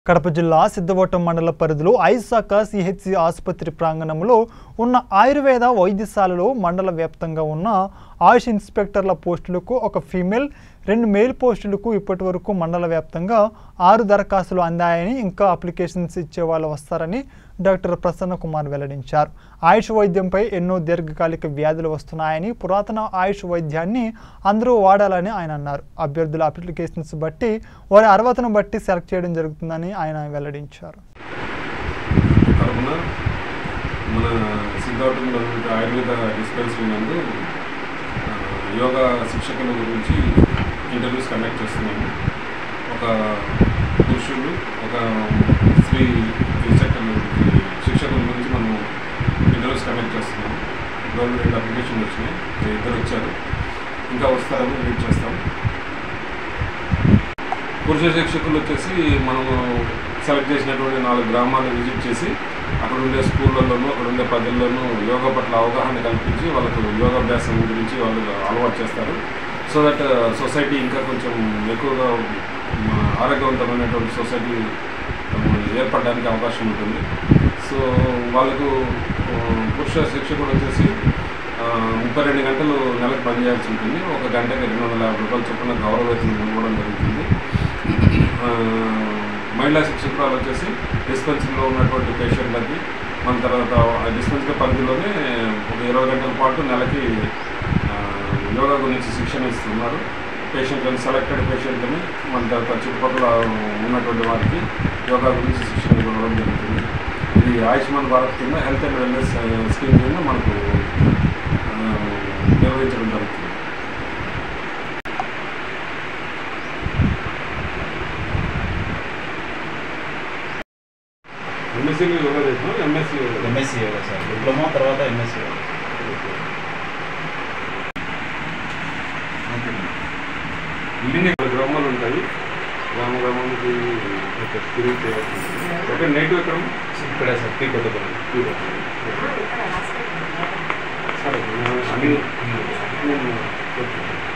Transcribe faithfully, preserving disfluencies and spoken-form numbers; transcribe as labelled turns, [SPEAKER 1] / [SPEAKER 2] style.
[SPEAKER 1] కడప జిల్లా సిద్ధవటం మండల పరిధిలో ఐశాఖ సిహెచ్సి ఆసుపత్రి ప్రాంగణంలో ఉన్న ఆయుర్వేద వైద్యశాలలో మండల వ్యాప్తంగా ఉన్న ఆయుష్ ఇన్స్పెక్టర్ల పోస్టులకు ఒక ఫీమేల్ రెండు మేల్ పోస్టులకు ఇప్పటివరకు మండల వ్యాప్తంగా ఆరు దరఖాస్తులు అందాయని ఇంకా అప్లికేషన్స్ ఇచ్చే వాళ్ళు వస్తారని డాక్టర్ ప్రసన్న కుమార్ వెల్లడించారు. ఆయుష్ వైద్యంపై ఎన్నో దీర్ఘకాలిక వ్యాధులు వస్తున్నాయని పురాతన ఆయుష్ వైద్యాన్ని అందరూ వాడాలని ఆయన అన్నారు. అభ్యర్థుల అప్లికేషన్స్ బట్టి వారి అర్హతను బట్టి సెలెక్ట్ చేయడం జరుగుతుందని ఆయన వెల్లడించారు.
[SPEAKER 2] మన సిద్ధవటంలో ఆయుర్వేద డిస్పెన్సరీ నందు యోగా శిక్షకుల గురించి ఇంటర్వ్యూస్ కండక్ట్ చేస్తున్నాము. ఒక పురుషులు ఒక స్త్రీ ఇన్స్ట్రక్టర్ల శిక్షకుల గురించి మనం ఇంటర్వ్యూస్ కండక్ట్ చేస్తున్నాము. గవర్నమెంట్ రెండు అప్లికేషన్లు వచ్చినాయి, ఇద్దరు వచ్చారు, ఇంకా వస్తారని వెయిట్ చేస్తాం. పురుష శిక్షకులు వచ్చేసి మనము సెలెక్ట్ చేసినటువంటి నాలుగు గ్రామాలను విజిట్ చేసి అక్కడ ఉండే స్కూళ్ళల్లోనూ అక్కడ ఉండే ప్రజల్లోనూ యోగా పట్ల అవగాహన కల్పించి వాళ్ళకు యోగాభ్యాసం గురించి వాళ్ళు అలవాటు చేస్తారు. సో దట్ సొసైటీ ఇంకా కొంచెం ఎక్కువగా ఆరోగ్యవంతమైనటువంటి సొసైటీ ఏర్పడడానికి అవకాశం ఉంటుంది. సో వాళ్ళకు పురుష శిక్షకుడు వచ్చేసి ముప్పై రెండు గంటలు నెలకు పనిచేయాల్సి ఉంటుంది. ఒక గంటకి రెండు వందల యాభై రూపాయలు చొప్పున గౌరవవేతనం ఇవ్వడం జరుగుతుంది. మహిళా శిక్షకురాలు వచ్చేసి డిస్పెన్సరీలో ఉన్నటువంటి పేషెంట్లకి మన తర్వాత డిస్పెన్సరీ పరిధిలోనే ఒక ఇరవై గంటల పాటు నెలకి యోగా గురించి శిక్షణ ఇస్తున్నారు. పేషెంట్లని సెలెక్టెడ్ పేషెంట్లని మన తర్వాత చుట్టుపక్కల ఉన్నటువంటి వారికి యోగా గురించి శిక్షణ ఇవ్వడం జరుగుతుంది. ఇది ఆయుష్మాన్ భారత్ కింద హెల్త్ అండ్ వెల్నెస్ స్కీమ్ కింద మనకు నిర్వహించడం జరుగుతుంది. ఎంఎస్సీ యోగా చేస్తున్నాం. MSc
[SPEAKER 3] MSc yoga sir, diploma తర్వాత ఎంఎస్సీ యోగా.
[SPEAKER 2] బిల్డింగ్ ఇక్కడ గ్రామాలు ఉంటాయి. గ్రామ గ్రామానికి తిరిగి చేయాల్సి ఉంటుంది. ఓకే, నేటివ్ ఎక్కడ
[SPEAKER 3] ఇక్కడే సార్, టీ కొట్టబడి
[SPEAKER 2] సరే అన్ని